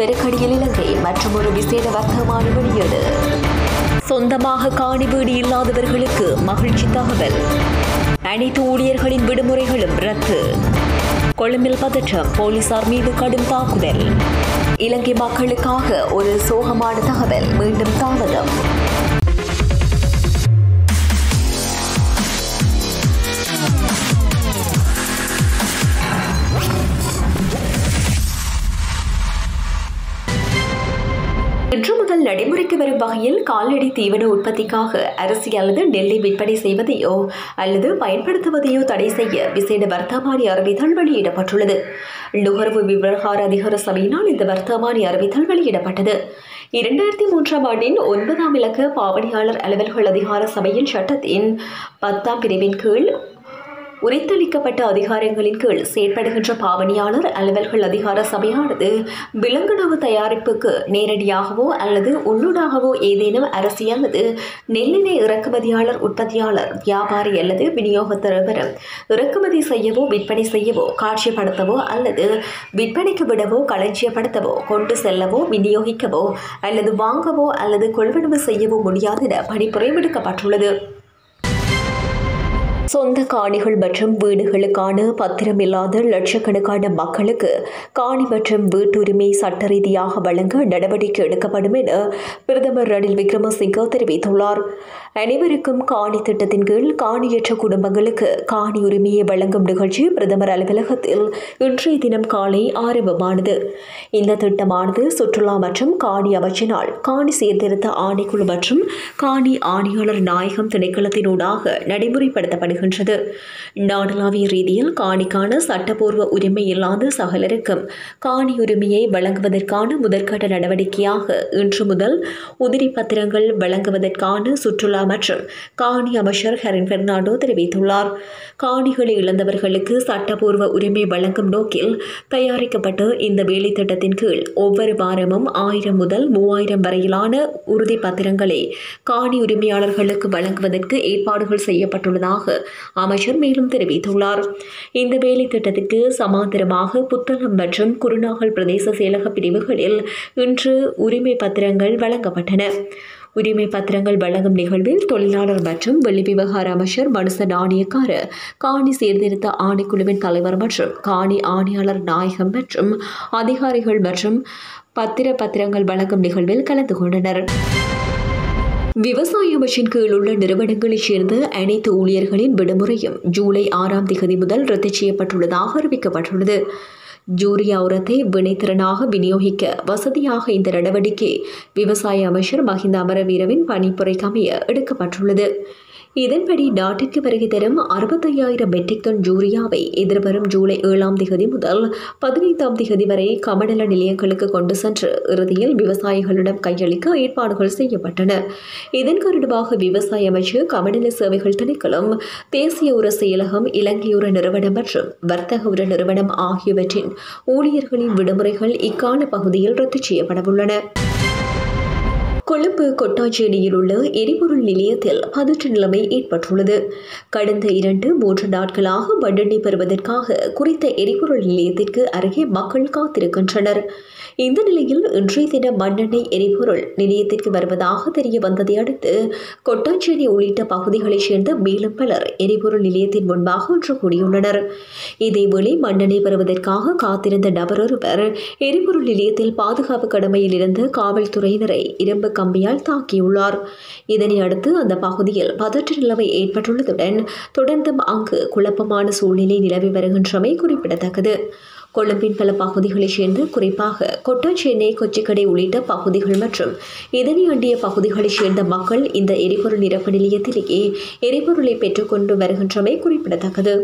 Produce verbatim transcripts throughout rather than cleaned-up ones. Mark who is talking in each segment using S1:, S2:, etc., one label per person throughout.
S1: நெருக்கடியில் இலங்கை மற்றும் ஒரு விசேட வர்த்தமான வெளியீடு. சொந்தமாக காணி வீடு இல்லாதவர்களுக்கு மகிழ்ச்சி தகவல். அனைத்து ஊழியர்களின் விடுமுறைகளும் ரத்து. கொழும்பில் பதற்றம், போலீசார் மீது கடும் தாக்குதல். இலங்கை மக்களுக்காக ஒரு சோகமான தகவல், மீண்டும் தாமதம். இன்று முதல் நடைமுறைக்கு வரும் வகையில் கால்நடை தீவன உற்பத்திக்காக அரிசி அல்லது நெல்லை விற்பனை செய்வதையோ அல்லது பயன்படுத்துவதையோ தடை செய்ய விசேட வர்த்தமானி அறிவித்தல் வெளியிடப்பட்டுள்ளது. நுகர்வு விவகார அதிகார சபையினால் இந்த வர்த்தமானி அறிவித்தல் வெளியிடப்பட்டது. இரண்டாயிரத்தி மூன்றாம் ஆண்டின் ஒன்பதாம் இலக்க பாவனையாளர் அலுவல்கள் அதிகார சபையின் சட்டத்தின் பத்தாம் பிரிவின் கீழ் உரித்தளிக்கப்பட்ட அதிகாரங்களின் கீழ் செயற்படுகின்ற பாவனையாளர் அலுவல்கள் அதிகார சபையானது விலங்குணவு தயாரிப்புக்கு நேரடியாகவோ அல்லது உள்ளூடாகவோ ஏதேனும் அரிசி அல்லது நெல்லினை இறக்குமதியாளர், உற்பத்தியாளர், வியாபாரி அல்லது விநியோகத்தரவரும் இறக்குமதி செய்யவோ விற்பனை செய்யவோ காட்சிப்படுத்தவோ அல்லது விற்பனைக்கு விடவோ களஞ்சியப்படுத்தவோ கொண்டு செல்லவோ விநியோகிக்கவோ அல்லது வாங்கவோ அல்லது கொள்வனவு செய்யவோ முடியாது என பணிப்புரை விடுக்கப்பட்டுள்ளது. சொந்த காணிகள் மற்றும் வீடுகளுக்கான பத்திரம் இல்லாத லட்சக்கணக்கான மக்களுக்கு காணி மற்றும் வீட்டுரிமை சட்ட ரீதியாக வழங்க நடவடிக்கை எடுக்கப்படும் என பிரதமர் ரணில் விக்ரமசிங்கே தெரிவித்துள்ளார். அனைவருக்கும் காணி திட்டத்தின் கீழ் காணியற்ற குடும்பங்களுக்கு காணி உரிமையை வழங்கும் நிகழ்ச்சி பிரதமர் அலுவலகத்தில் இன்றைய தினம் காலை ஆரம்பமானது. இந்த திட்டமானது சுற்றுலா மற்றும் காணி அமைச்சினால் காணி சீர்திருத்த ஆணைக்குழு மற்றும் காணி ஆணையாளர் நாயகம் திணைக்களத்தினூடாக நடைமுறைப்படுத்தப்படுகிறது. நாடளாவிய ரீதியில் காணிக்கான சட்டப்பூர்வ உரிமை இல்லாத சகலருக்கும் காணி உரிமையை வழங்குவதற்கான முதற்கட்ட நடவடிக்கையாக இன்று முதல் உதிரி பத்திரங்கள் வழங்குவதற்கான சுற்றுலா மற்றும் காணி அமைச்சர் ஹரின் பெர்னாண்டோ தெரிவித்துள்ளார். காணிகளை இழந்தவர்களுக்கு சட்டப்பூர்வ உரிமை வழங்கும் நோக்கில் தயாரிக்கப்பட்ட இந்த வேலை திட்டத்தின் கீழ் ஒவ்வொரு வாரமும் ஆயிரம் முதல் மூவாயிரம் வரையிலான உறுதி பத்திரங்களை காணி உரிமையாளர்களுக்கு வழங்குவதற்கு ஏற்பாடுகள் செய்யப்பட்டுள்ளதாக அமைச்சர் மேலும் தெரிவித்துள்ளார். இந்த வேலை திட்டத்திற்கு சமாந்தரமாக புத்தளம் மற்றும் குருநாகல் பிரதேச செயலக பிரிவுகளில் இன்று உரிமை பத்திரங்கள் வழங்கப்பட்டன. உரிமை பத்திரங்கள் வழங்கும் நிகழ்வில் தொழிலாளர் மற்றும் வெளி விவகார அமைச்சர் மனுச நாணயக்கார, காணி சீர்திருத்த ஆணைக்குழுவின் தலைவர் மற்றும் காணி ஆணையாளர் நாயகம் மற்றும் அதிகாரிகள் மற்றும் பத்திர பத்திரங்கள் வழங்கும் நிகழ்வில் கலந்து கொண்டனர். விவசாய அமைச்சின் கீழ் உள்ள நிறுவனங்களைச் சேர்ந்த அனைத்து ஊழியர்களின் விடுமுறையும் ஜூலை ஆறாம் தேதி முதல் ரத்து செய்யப்பட்டுள்ளதாக அறிவிக்கப்பட்டுள்ளது. யூரியா உரத்தை வினைத்திறனாக விநியோகிக்க வசதியாக இந்த நடவடிக்கை விவசாய அமைச்சர் மஹிந்த அமரவீரவின் பணிப்புரைக்கு அமைய எடுக்கப்பட்டுள்ளது. இதன்படி நாட்டிற்கு வருகை தரும் அறுபத்தையாயிரம் மெட்ரிக் டன் யூரியாவை எதிர்வரும் ஜூலை ஏழாம் தேதி முதல் பதினைந்தாம் தேதி வரை கமநல நிலையங்களுக்கு கொண்டு சென்று இறுதியில் விவசாயிகளிடம் கையளிக்க ஏற்பாடுகள் செய்யப்பட்டன. இதன் காரணமாக விவசாய அமைச்சு, கமநல சேவைகள் திணைக்களம், தேசிய உர செயலகம், இலங்கை உர நிறுவனம் மற்றும் வர்த்தக உர நிறுவனம் ஆகியவற்றின் ஊழியர்களின் விடுமுறைகள் இக்கால பகுதியில் ரத்து செய்யப்படவுள்ளன. கொழும்பு கொட்டாஞ்சேரியில் உள்ள எரிபொருள் நிலையத்தில் பதற்ற நிலைமை ஏற்பட்டுள்ளது. கடந்த இரண்டு மூன்று நாட்களாக மண்ணெண்ணெய் பெறுவதற்காக குறித்த எரிபொருள் நிலையத்திற்கு அருகே மக்கள் காத்திருக்கின்றனர். இந்த நிலையில் இன்றைய தினம் மண்ணெண்ணெய் எரிபொருள் நிலையத்திற்கு வருவதாக தெரிய வந்ததை அடுத்து கொட்டாஞ்சேரி உள்ளிட்ட பகுதிகளைச் சேர்ந்த மேலும் பலர் எரிபொருள் நிலையத்தின் முன்பாக ஒன்று கூடியுள்ளனர். இதேவேளை மண்ணெண்ணெய் பெறுவதற்காக காத்திருந்த நபர் ஒருவர் எரிபொருள் நிலையத்தில் பாதுகாப்பு கடமையில் இருந்த காவல்துறையினரை இரும்பு கம்பியால் தாக்கியுள்ளார். இதனை அடுத்து அந்த பகுதியில் பதற்ற நிலைமை ஏற்பட்டுள்ளதுடன் தொடர்ந்தும் அங்கு குழப்பமான சூழ்நிலை நிலவி வருகின்றமை குறிப்பிடத்தக்கது. கொழும்பின் பல பகுதிகளைச் சேர்ந்து குறிப்பாக கொட்டாஞ்சேனை, கொச்சிக்கடை உள்ளிட்ட பகுதிகள் மற்றும் இதனை அண்டிய பகுதிகளைச் சேர்ந்த மக்கள் இந்த எரிபொருள் நிரப்பு நிலையத்திலேயே எரிபொருளை பெற்றுக்கொண்டு வருகின்றமை குறிப்பிடத்தக்கது.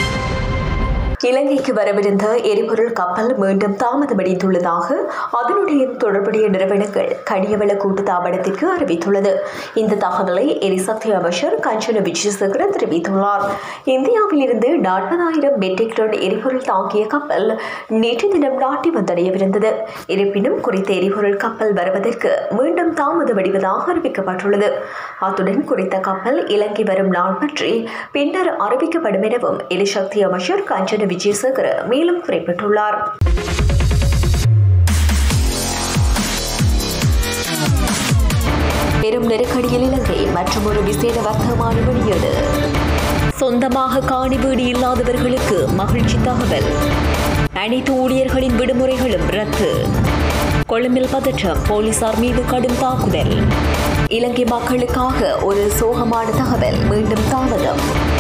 S1: இலங்கைக்கு வரவிருந்த எரிபொருள் கப்பல் மீண்டும் தாமதமடைந்துள்ளதாக அதனுடைய தொடர்புடைய நிறுவனங்கள் கனியவள கூட்டுத்தாபனத்திற்கு அறிவித்துள்ளது. இந்த தகவலை எரிசக்தி அமைச்சர் கஞ்சன விஜயசேகர தெரிவித்துள்ளார். இந்தியாவில் இருந்து நாற்பதாயிரம் மெட்ரிக் டன் எரிபொருள் தாங்கிய கப்பல் நேற்று தினம் நாட்டை வந்தடையவிருந்தது. இருப்பினும் குறித்த எரிபொருள் கப்பல் வருவதற்கு மீண்டும் தாமதமடைவதாக அறிவிக்கப்பட்டுள்ளது. அத்துடன் குறித்த கப்பல் இலங்கை வரும் நாள் பற்றி பின்னர் அறிவிக்கப்படும் எனவும் எரிசக்தி அமைச்சர் கஞ்சன விஜயசேகர மேலும் குறிப்பிட்டுள்ளார். பெரும் நெருக்கடியில் இலங்கை மற்றும் ஒரு விசேட வர்த்தமான வெளியீடு. சொந்தமாக காணி வீடு இல்லாதவர்களுக்கு மகிழ்ச்சி தகவல். அனைத்து ஊழியர்களின் விடுமுறைகளும் ரத்து. கொழும்பில் பதற்றம், போலீசார் மீது கடும் தாக்குதல். இலங்கை மக்களுக்காக ஒரு சோகமான தகவல் மீண்டும் தாமதம்.